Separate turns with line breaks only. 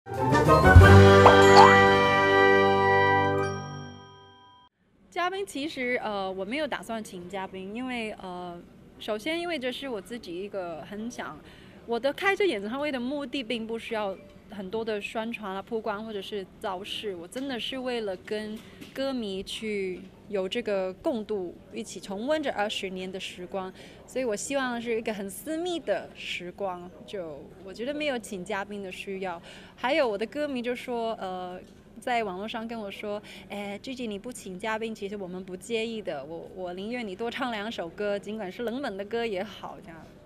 嘉宾其实我没有打算请嘉宾，因为首先因为这是我自己一个很想，我的开这演唱会的目的并不需要很多的宣传啊、曝光或者是造势，我真的是为了跟歌迷去有这个共度，一起重温这20年的时光，所以我希望是一个很私密的时光，就我觉得没有请嘉宾的需要。还有我的歌迷就说在网络上跟我说，哎，Gigi你不请嘉宾，其实我们不介意的，我宁愿你多唱2首歌，尽管是冷门的歌也好，这样。